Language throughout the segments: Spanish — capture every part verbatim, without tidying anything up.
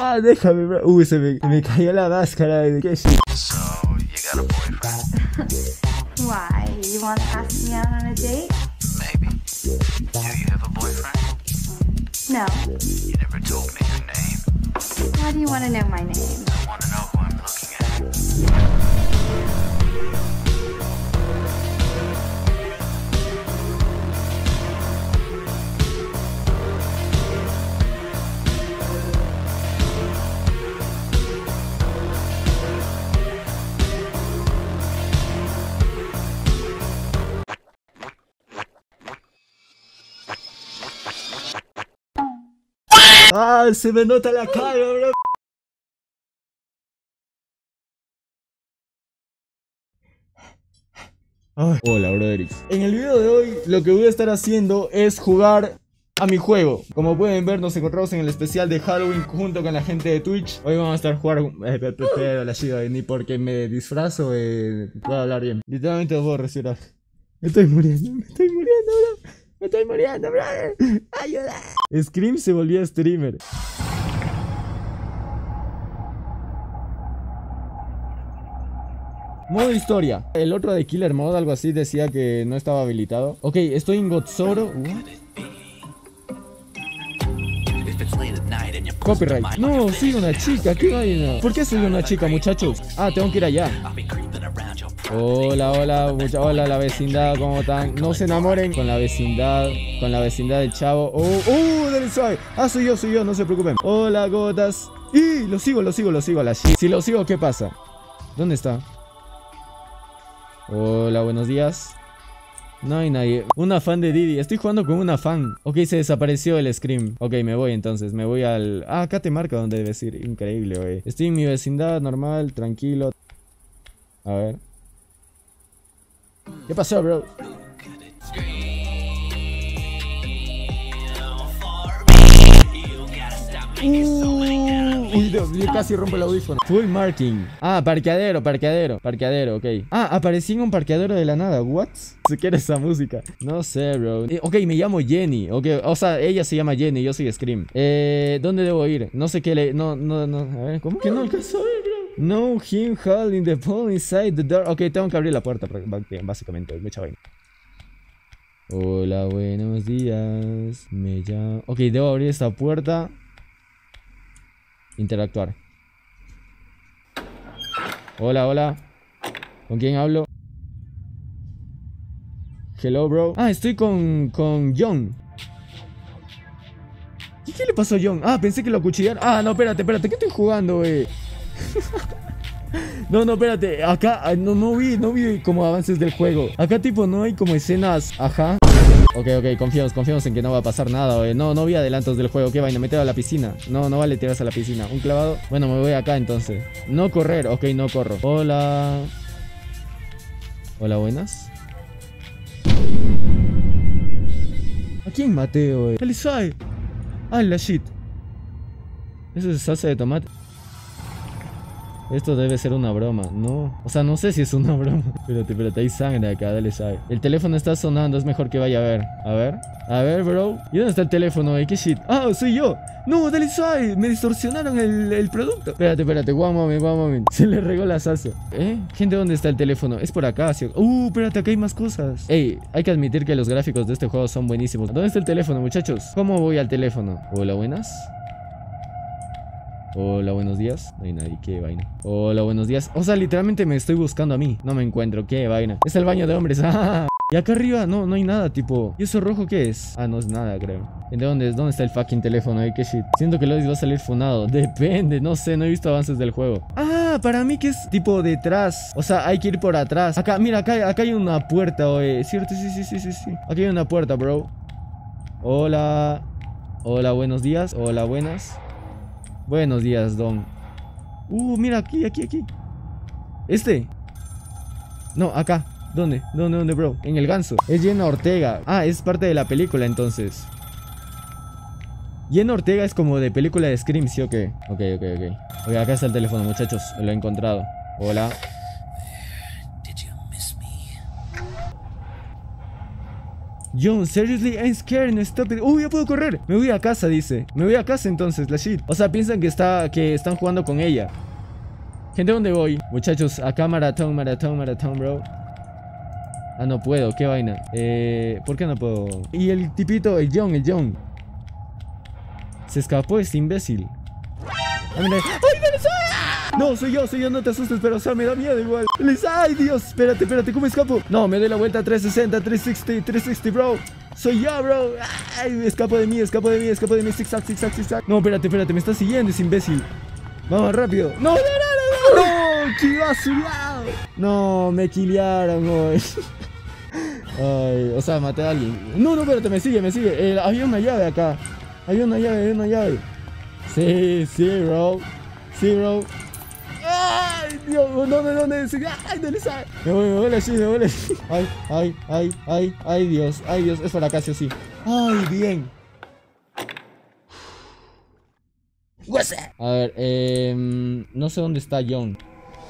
Ah, déjame, bro. Uy, se me, se me cayó la máscara. ¿Qué shit? So, you got a boyfriend? Why? You want to ask me out on a date? Maybe. Do you have a boyfriend? No. You never told me your name. Why do you want to know my name? I want to know who I'm looking at. Ah, se me nota la cara, bro. Ay. Hola, brothers. En el video de hoy lo que voy a estar haciendo es jugar a mi juego. Como pueden ver, nos encontramos en el especial de Halloween junto con la gente de Twitch. Hoy vamos a estar jugando eh, pero la chica, ni porque me disfrazo eh, puedo hablar bien. Literalmente no puedo respirar. Me estoy muriendo, me estoy muriendo, bro. Me estoy muriendo, brother. Ayuda. Scream se volvió streamer. Modo historia. El otro de Killer Mode, algo así, decía que no estaba habilitado. Ok, estoy en Godzoro. What? Copyright. No, soy una chica, qué vaina. ¿Por qué soy una chica, muchachos? Ah, tengo que ir allá. Hola, hola, mucha, hola la vecindad, ¿cómo están? No se enamoren con la vecindad, con la vecindad del chavo. Oh, oh, dale suave. Ah, soy yo, soy yo, no se preocupen. Hola, gotas. Y lo sigo, lo sigo, lo sigo a la shit. Si lo sigo, ¿qué pasa? ¿Dónde está? Hola, buenos días. No hay nadie. Una fan de Didi. Estoy jugando con una fan. Ok, se desapareció el Scream. Ok, me voy entonces. Me voy al... Ah, acá te marca donde debes ir. Increíble, güey. Estoy en mi vecindad, normal, tranquilo. A ver. ¿Qué pasó, bro? Uh, uy, Dios, yo casi rompo el audífono. Full marking. Ah, parqueadero, parqueadero, parqueadero, ok. Ah, aparecí en un parqueadero de la nada. What? ¿Se quiere esa música? No sé, bro. Eh, ok, me llamo Jenny. Ok, o sea, ella se llama Jenny, yo soy Scream. Eh, ¿dónde debo ir? No sé qué le... No, no, no. A ver, ¿cómo que no alcanzó a ver, bro? No, him holding the phone inside the door. Ok, tengo que abrir la puerta, básicamente. Mucha vaina. Hola, buenos días. Me llamo... Ok, debo abrir esta puerta. Interactuar. Hola, hola. ¿Con quién hablo? Hello, bro. Ah, estoy con... con John. ¿Y qué le pasó a John? Ah, pensé que lo acuchillaron. Ah, no, espérate, espérate. ¿Qué estoy jugando, güey? No, no, espérate. Acá no, no vi, no vi como avances del juego. Acá tipo no hay como escenas. Ajá. Ok, ok, confiamos, confiamos en que no va a pasar nada, wey. No, no vi adelantos del juego. ¿Qué vaina? Meter a la piscina. No, no vale tirarse a la piscina. Un clavado. Bueno, me voy acá entonces. No correr. Ok, no corro. Hola. Hola, buenas. ¿A quién maté, wey? ¿Qué sabe? Ah, la shit. Eso es salsa de tomate. Esto debe ser una broma, no. O sea, no sé si es una broma. Espérate, espérate, hay sangre acá, dale sabe. El teléfono está sonando, es mejor que vaya a ver. A ver, a ver, bro. ¿Y dónde está el teléfono, eh? ¿Qué shit? Ah, soy yo. No, dale sabe, me distorsionaron el, el producto. Espérate, espérate, one moment, one moment. Se le regó la salsa. ¿Eh? Gente, ¿dónde está el teléfono? Es por acá, ¿sí? Uh, espérate, acá hay más cosas. Ey, hay que admitir que los gráficos de este juego son buenísimos. ¿Dónde está el teléfono, muchachos? ¿Cómo voy al teléfono? Hola, buenas. Hola, buenos días. No hay nadie, qué vaina. Hola, buenos días. O sea, literalmente me estoy buscando a mí. No me encuentro, qué vaina. Es el baño de hombres. Y acá arriba no, no hay nada, tipo. ¿Y eso rojo qué es? Ah, no es nada, creo. ¿De dónde, dónde está el fucking teléfono? ¿Eh? ¿Qué shit? Siento que Lois va a salir funado. Depende, no sé, no he visto avances del juego. Ah, para mí que es tipo detrás. O sea, hay que ir por atrás. Acá, mira, acá, acá hay una puerta, oye. ¿Cierto? Sí, sí, sí, sí, sí. Aquí hay una puerta, bro. Hola. Hola, buenos días. Hola, buenas. Buenos días, don. Uh, mira, aquí, aquí, aquí. Este. No, acá. ¿Dónde? ¿Dónde, dónde, bro? En el ganso. Es Jenna Ortega. Ah, es parte de la película, entonces. Jenna Ortega es como de película de Scream, ¿sí o qué? Ok, ok, ok. Ok, acá está el teléfono, muchachos. Lo he encontrado. Hola. John, seriously, I'm scared, no stop it. Uy, ya puedo correr. Me voy a casa, dice. Me voy a casa entonces, la shit. O sea, piensan que está, que están jugando con ella. Gente, ¿dónde voy? Muchachos, acá maratón, maratón, maratón, bro. Ah, no puedo, qué vaina. Eh, ¿por qué no puedo? Y el tipito, el John, el John. Se escapó este imbécil. Ah, mira. ¡Ay, no le sabe! No, soy yo, soy yo, no te asustes, pero o sea, me da miedo igual. Les, ¡ay, Dios! Espérate, espérate, ¿cómo escapo? No, me doy la vuelta a trescientos sesenta, trescientos sesenta, trescientos sesenta, bro. Soy yo, bro. ¡Ay! Escapo de mí, escapo de mí, escapo de mí. Zigzag, zigzag, zigzag. No, espérate, espérate, me está siguiendo ese imbécil. Vamos, rápido. ¡No, no, no, no! ¡No! ¡Que va a su lado! No, me quilearon hoy. Ay, o sea, maté a alguien. No, no, espérate, me sigue, me sigue. Eh, había una llave acá. Había una llave, había una llave. Sí, sí, bro. Sí, bro. ¡Ay, Dios! ¿Dónde, dónde? ¡Ay, no le sabe! Me voy, me voy así, me voy así. ¡Ay, ay, ay, ay! ¡Ay, Dios! ¡Ay, Dios! Es para acá, sí o sí. ¡Ay, bien! A ver, eh, no sé dónde está John.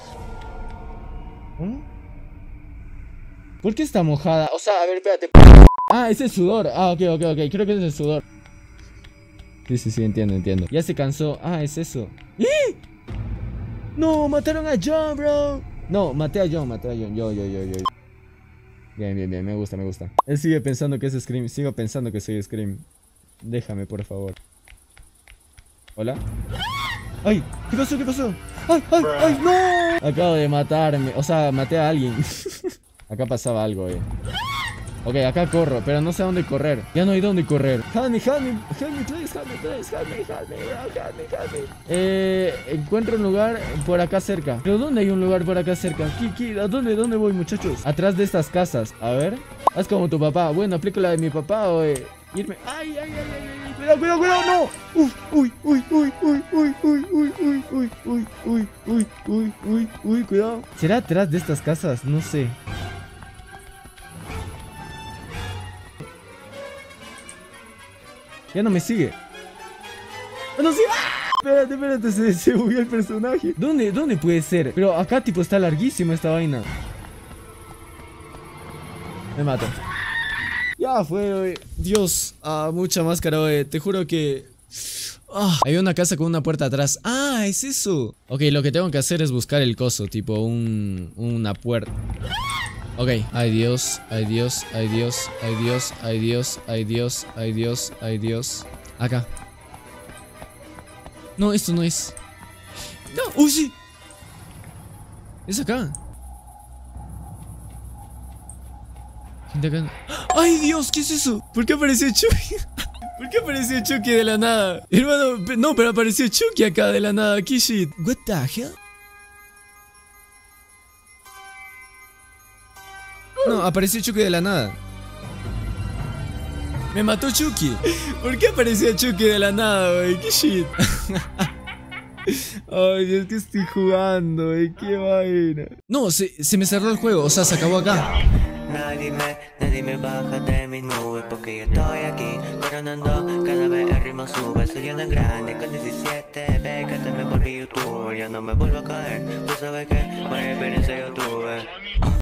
¿Cómo? ¿Por qué está mojada? O sea, a ver, espérate. Ah, es el sudor. Ah, ok, ok, ok. Creo que es el sudor. Sí, sí, sí, entiendo, entiendo. Ya se cansó. Ah, es eso. ¡Eh! No, mataron a John, bro. No, maté a John, maté a John. Yo, yo, yo, yo. Bien, bien, bien. Me gusta, me gusta. Él sigue pensando que es Scream. Sigo pensando que soy Scream. Déjame, por favor. ¿Hola? ¡Ay! ¿Qué pasó? ¿Qué pasó? ¡Ay! ¡Ay! ¡Ay! ¡No! Acabo de matarme. O sea, maté a alguien. Acá pasaba algo, eh. Ok, acá corro, pero no sé a dónde correr. Ya no hay dónde correr. Help me, help me, help me, please, help me, please, help me, help me, help me, help me. Eh, encuentro un lugar por acá cerca. ¿Pero dónde hay un lugar por acá cerca? ¿Qué, qué? ¿A dónde, dónde voy, muchachos? Atrás de estas casas. A ver. Haz como tu papá. Bueno, aplico la de mi papá o eh, irme. ¡Ay, ay, ay, ay, ay! ¡Cuidado, cuidado, cuidado! ¡No! ¡Uf! ¡Uy, uy, uy, uy, uy, uy, uy, uy, uy, uy, uy, uy, uy, uy, uy! Cuidado. ¿Será atrás de estas casas? No sé. Ya no me sigue. ¡Oh, no, sí! ¡Ah! Espérate, espérate, se, se movió el personaje. ¿Dónde, ¿Dónde puede ser? Pero acá tipo está larguísima esta vaina. Me mato. Ya fue, oye. Dios, ah, mucha máscara, oye. Te juro que... Ah, hay una casa con una puerta atrás. Ah, es eso. Ok, lo que tengo que hacer es buscar el coso, tipo un... una puerta. Ok, ay Dios, ay Dios, ay Dios, ay Dios, ay Dios, ay Dios, ay Dios, ay Dios. Acá. No, esto no es. No, uy, sí. Es acá. Gente acá. Ay Dios, ¿qué es eso? ¿Por qué apareció Chucky? ¿Por qué apareció Chucky de la nada? Hermano, no, pero apareció Chucky acá de la nada. ¿Qué shit? What the hell? No, apareció Chucky de la nada. Me mató Chucky. ¿Por qué apareció Chucky de la nada, wey? ¿Qué shit? Ay, Dios, que estoy jugando, wey. Qué vaina. No, se, se me cerró el juego. O sea, se acabó acá. Nadie me, nadie me baja de mis nubes porque yo estoy aquí coronando, cada vez el ritmo sube. Soy una grande con diecisiete, ve que te me volví youtuber. Ya no me vuelvo a caer, tú sabes que buena experiencia yo tuve.